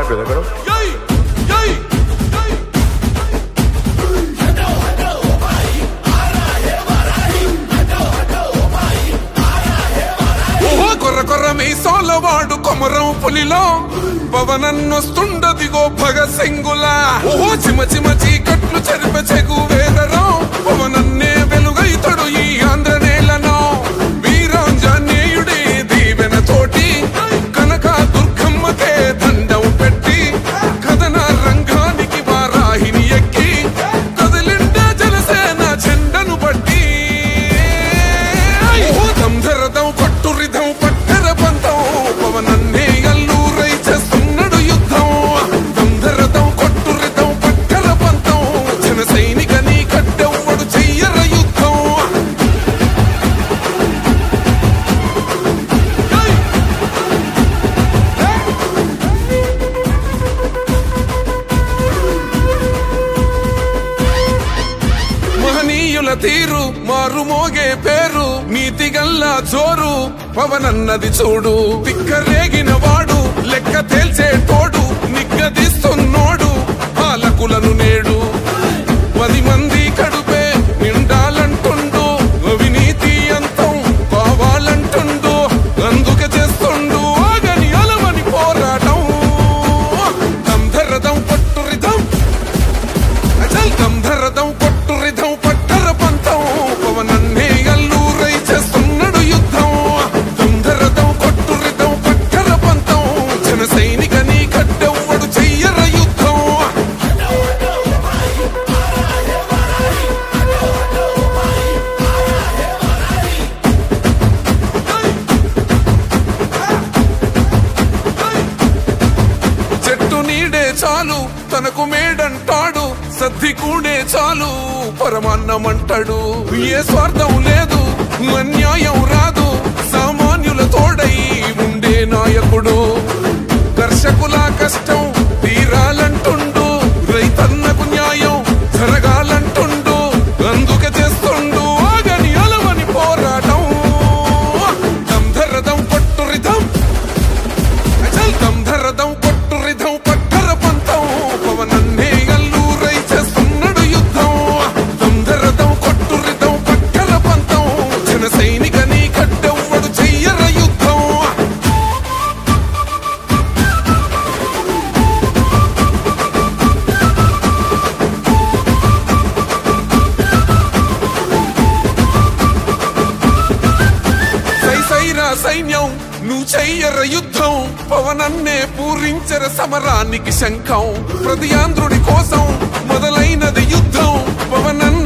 అయిపోయింది ఎక్కడ కొర్ర కొర్ర మీసోలవాడు కొమరం పులిలో పవనన్నొస్తుండదిగో భగత్ సింగులా ఓహో చిమ చిమ చీకట్లు చెరిప చెగు వేదరం పవనన్నే వెలుగైతడు ఈ ఆంధ్ర నేలను వీరాంజనేయుడే దీవెన తోటి కనక దుర్గమ్మకే దండం పెట్టి కథన రంగానికి వారాహిని ఎక్కి కదిలిండ జనసేన చెండను బట్టి దంధరదం పట్టురిధం పట్టర పంతం పవనన్నే అల్లూరై చేస్తున్నాడు యుద్ధం దంధరదం కొట్టురిధం పట్టర పంతం జన సైనిక నీ కట్టెవ్వడు చెయ్యర యుద్ధం మహనీయుల తీరు మారుమోగే పేరు నీతిగల్లా జోరు పవనన్నది చూడు పిక్కరేగిన వాడు లెక్క తేల్చేటోడు నిగ్గదిస్తున్నోడు పాలకులను నేడు 10 మంది కడుపే నిండాలంటుండు అవినీతి అంతం కావాలంటుండు అందుకే చేస్తుండు ఆగని అలవని పోరాటం దంధరదం పట్టురిధం అచల్ దంధరదం కొట్టురిధం పట్టర పంతం పవనన్నే అల్లూరై చేస్తున్నాడు యుద్ధం దంధరదం కొట్టురిధం పట్టర పంతం జన సైనిక నీ కట్టెవ్వడు చెయ్యర యుద్ధం చెట్టు నీడే చాలు తనకు మేడంటాడు సద్ది కూడే చాలు పరమాన్నమంటాడు ఏ స్వార్థం లేదు అన్యాయం రాదు సామాన్యుల తోడై ఉండే నాయకుడు కర్షకుల కష్టం తీరాలంటుండు రైతన్నకు న్యాయం జరగాలంటుండు అందుకే చేస్తుండు ఆగని అలవని పోరాటం దంధరదం పట్టురిధం అచల్ దంధరదం కొట్టురిధం పట్టర పంతం పవనన్నే అల్లూరై చేస్తున్నాడు యుద్ధం దంధరదం కొట్టురిధం పట్టర పంతం జన సైనిక నీ కట్టెవ్వడు చెయ్యర యుద్ధం సైరా సైన్యం నువ్వు చెయ్యర యుద్ధం పవనన్నే పూరించర సమరానికి శంఖం ప్రతి ఆంధ్రుడి కోసం మొదలైనది యుద్ధం పవనన్న